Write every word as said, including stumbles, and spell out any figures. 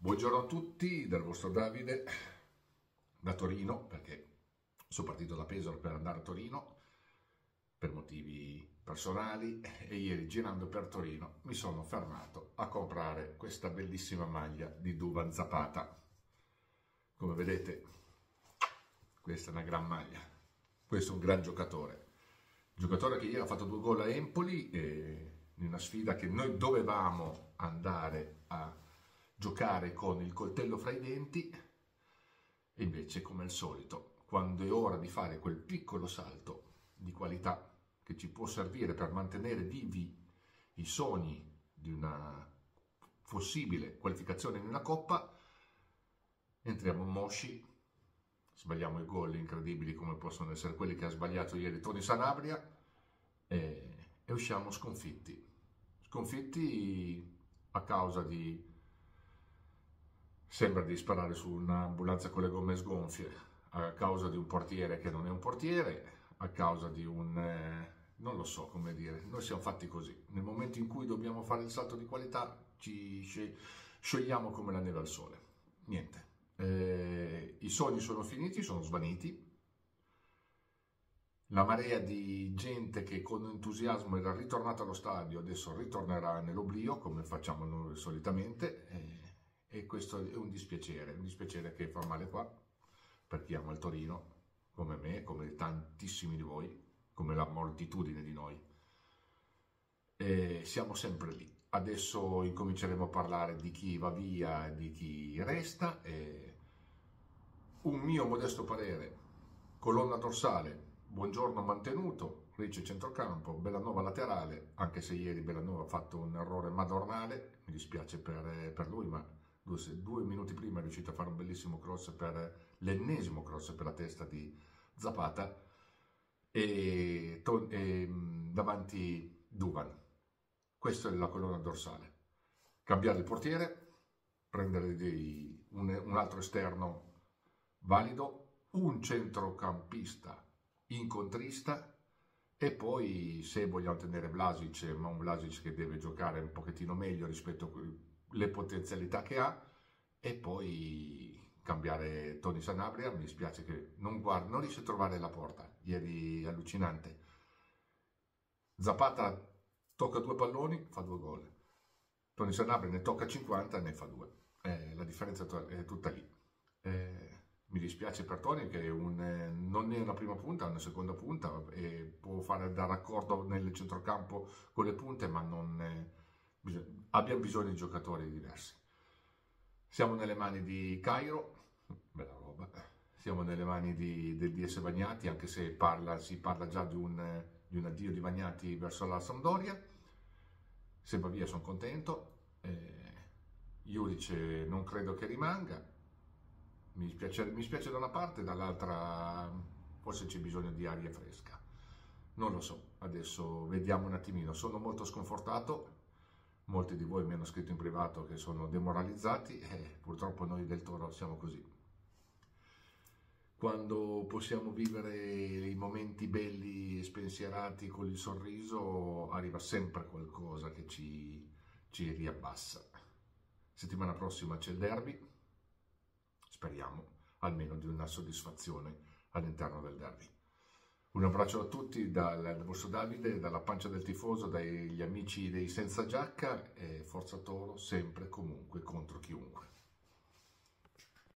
Buongiorno a tutti, dal vostro Davide, da Torino, perché sono partito da Pesaro per andare a Torino per motivi personali e ieri girando per Torino mi sono fermato a comprare questa bellissima maglia di Duvan Zapata. Come vedete, questa è una gran maglia, questo è un gran giocatore, giocatore che ieri ha fatto due gol a Empoli e in una sfida che noi dovevamo andare a giocare con il coltello fra i denti e invece, come al solito, quando è ora di fare quel piccolo salto di qualità che ci può servire per mantenere vivi i sogni di una possibile qualificazione in una coppa, entriamo mosci, sbagliamo i gol incredibili come possono essere quelli che ha sbagliato ieri Tony Sanabria e, e usciamo sconfitti sconfitti a causa di sembra di sparare su un'ambulanza con le gomme sgonfie, a causa di un portiere che non è un portiere, a causa di un eh, non lo so come dire, noi siamo fatti così, nel momento in cui dobbiamo fare il salto di qualità ci sciogliamo come la neve al sole, niente. Eh, i sogni sono finiti, sono svaniti, la marea di gente che con entusiasmo era ritornata allo stadio adesso ritornerà nell'oblio come facciamo noi solitamente e, e questo è un dispiacere, un dispiacere che fa male qua per chi ama il Torino come me, come tantissimi di voi, come la moltitudine di noi. E siamo sempre lì. Adesso incominceremo a parlare di chi va via e di chi resta. E un mio modesto parere: colonna dorsale, Buongiorno mantenuto, Ricci centrocampo, Bellanova laterale, anche se ieri Bellanova ha fatto un errore madornale, mi dispiace per, per lui, ma due, due minuti prima è riuscito a fare un bellissimo cross per l'ennesimo cross per la testa di Zapata e, e davanti Duvan. Questa è la colonna dorsale. Cambiare il portiere, prendere dei, un, un altro esterno valido, un centrocampista incontrista e poi, se vogliamo tenere Vlasic, ma un Vlasic che deve giocare un pochettino meglio rispetto alle potenzialità che ha, e poi cambiare Tony Sanabria. Mi dispiace che non, guarda, non riesce a trovare la porta, ieri allucinante. Zapata tocca due palloni, fa due gol. Tony Sanabria ne tocca cinquanta e ne fa due. Eh, la differenza è tutta lì. Eh, mi dispiace per Tony che un, eh, non è una prima punta, è una seconda punta e può fare da raccordo nel centrocampo con le punte, ma non eh, bisog- abbiamo bisogno di giocatori diversi. Siamo nelle mani di Cairo, bella roba, siamo nelle mani di, del D S Bagnati, anche se parla, si parla già di un, eh, di un addio di Bagnati verso la Sampdoria. Se va via sono contento, eh, Juric non credo che rimanga. Mi spiace, mi spiace da una parte, dall'altra forse c'è bisogno di aria fresca. Non lo so, adesso vediamo un attimino. Sono molto sconfortato, molti di voi mi hanno scritto in privato che sono demoralizzati e purtroppo noi del Toro siamo così. Quando possiamo vivere i momenti belli e spensierati con il sorriso, arriva sempre qualcosa che ci, ci riabbassa. Settimana prossima c'è il derby. Speriamo almeno di una soddisfazione all'interno del derby. Un abbraccio a tutti dal, dal vostro Davide, dalla pancia del tifoso, dagli amici dei Senza Giacca e Forza Toro, sempre e comunque contro